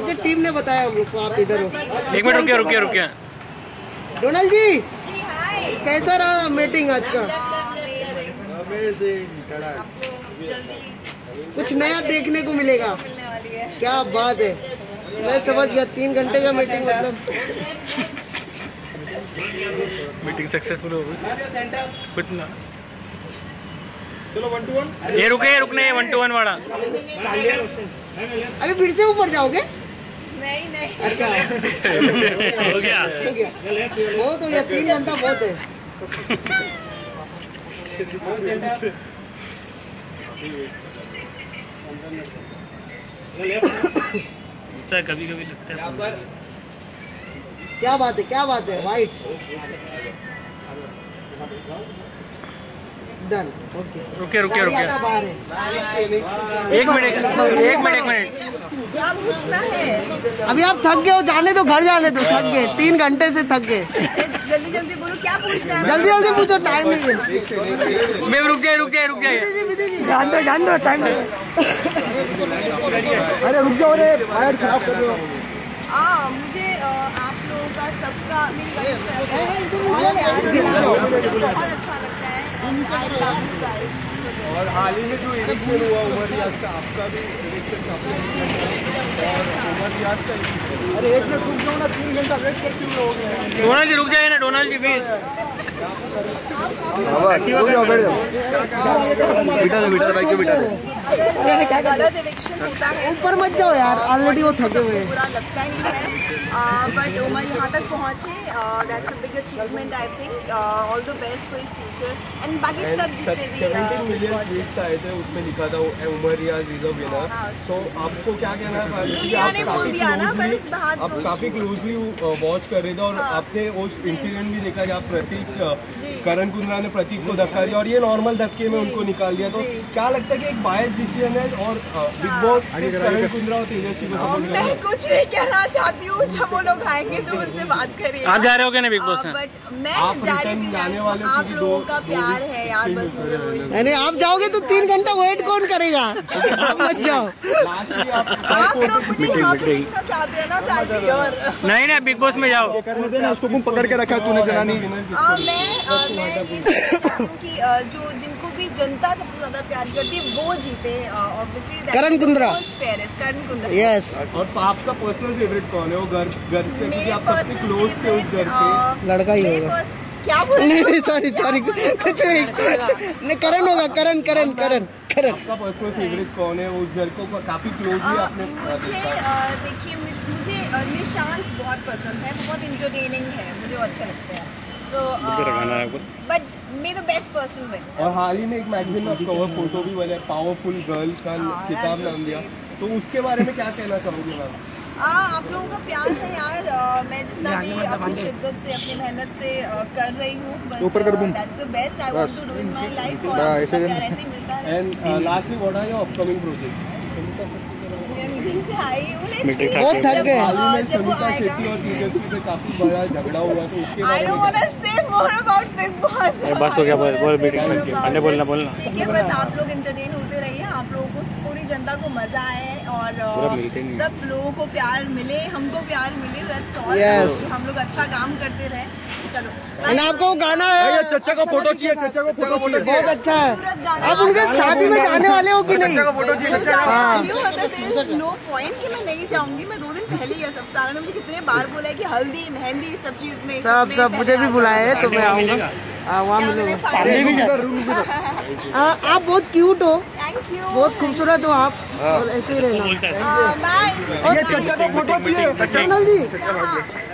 आपके टीम ने बताया हम लोग को आप इधर हो। एक मिनट रुकिए। डोनाल्ड जी कैसा रहा मीटिंग आज का? कुछ नया देखने को मिलेगा। क्या बात है, मैं समझ गया 3 घंटे का मीटिंग मतलब। मीटिंग सक्सेसफुल हो गई। कुछ ना चलो 1 to 1 ये रुकने 1 to 1 वाला। अभी फिर से ऊपर जाओगे? नहीं। अच्छा हो गया बहुत हो गया, 3 घंटा बहुत है। कभी लगता है। क्या बात है वाइट डन। ओके रुकिए एक मिनट। अभी आप थक गए हो, जाने दो घर, जाने दो, थक गए 3 घंटे से थक गए। जल्दी बोलो क्या पूछना है। जल्दी पूछो, टाइम नहीं है। मैं रुक जाए जान दो टाइम नहीं। अरे रुक जाओ रे, फायर खराब कर रहे हो। मुझे आप लोगों का सबका बहुत अच्छा लगता है। और हाल ही में जो इलेक्शन हुआ उमर रियाज का, आपका भी इलेक्शन काफी और उमर रियाज का। अरे एक मिनट रुक जाओ ना, 3 घंटा वेट करते हुए हो गए। डोनाल्ड जी रुक जाए ना, डोनाल्ड जी भी गलत इलेक्शन होता है। ऊपर मत जाओ यार, ऑलरेडी वो थके हुए हैं। बुरा लगता ही है, बट उमर यहाँ तक पहुँचे, that's a big achievement I think. All the best for his future and बाकी सब जितने भी 17 मिलियन ट्वीट्स आए थे, उसमें लिखा था Umar Riaz is a winner. तो आपको क्या कहना है? दुनिया ने बोल दिया ना, बस बात आप काफी क्लोजली वॉच कर रहे थे और आपने उस इंसिडेंट भी देखा जहाँ करण कुंद्रा ने प्रतीक को धक्का दिया और ये नॉर्मल धक्के में उनको निकाल दिया। तो क्या लगता है कि एक बायस डिसीजन है और बिग बॉस करण कुंद्रा और तेजस्वी को सपोर्ट कर रहे हैं? मैं कुछ नहीं कहना चाहती हूँ, जब वो लोग आएंगे तो उनसे बात करिए। आप जा रहे हो क्या बिग बॉस में? बट मैं जा रही हूँ, आप लोगों का प्यार है यार, बस मुझे वही। नहीं आप जाओगे तो 3 घंटा वेट कौन करेगा? आप मत जाओ। आप लोग मुझे यहाँ पे देखना चाहते हैं ना, नहीं बिग बॉस में जाओ। करने देना उसको, तुम पकड़ के रखा तूने जनानी। मैं ये चाहती हूँ कि जो जिनको भी जनता सबसे ज्यादा प्यार करती है वो जीते। ऑब्वियसली करण कुंद्रा। करण कुंद्रा यस। और आपका पर्सनल फेवरेट कौन है? वो घर क्योंकि आप सबसे क्लोज थे उस घर के। लड़का ही होगा। क्या बोल रहे हो? नहीं सॉरी कुछ नहीं, करण होगा। करण आपका पर्सनल फेवरेट कौन है? उस घर को काफी क्लोजली आपने मुझे देखिए, मुझे निशांत बहुत पसंद है, बहुत इंटरटेनिंग है, मुझे अच्छा लगता है। But may the best person win. और हाल ही में एक मैगजीन में कवर फोटो भी बने, पावरफुल गर्ल का किताब नाम दिया, तो उसके बारे में क्या कहना चाहोगे मैम? आप लोगों का प्यार है यार। मैं जितना भी अपनी शिद्दत से, अपनी मेहनत से कर रही हूँ, that's the best I want to do in my life. और ऐसे ही मिलता है। And lastly what are your upcoming project? Meeting से आई हूँ, बहुत थक गए। जब वो आएगा। काफी बड़ा झगड़ा हुआ, तो उसके I don't want to say more about Big Boss। बस हो गया, बोल मीटिंग बोलना। ठीक है, बस आप लोग एंटरटेन होते रहिए, आप लोगों को, पूरी जनता को मजा आए और सब लोगों को प्यार मिले, हमको प्यार मिले, that's all। Yes। हम लोग अच्छा काम करते रहे। चलो, आपको गाना है, चचा को फोटो चाहिए, चचा को फोटो चाहिए। बहुत अच्छा है। आप उनके शादी में जाने वाले हो कि नहीं? नो पॉइंट कि मैं नहीं जाऊंगी। मैं 2 दिन पहले ही सब सारा ने मुझे कितने बार बोला है कि हल्दी मेहंदी सब चीज में सब मुझे भी बुलाया है, तो मैं आऊँगा, वहाँ मिलेगा। आप बहुत क्यूट हो, थैंक यू, बहुत खूबसूरत हो आप, और ऐसे ही रहना। बाय। चचा को फोटो चाहिए। चचा जी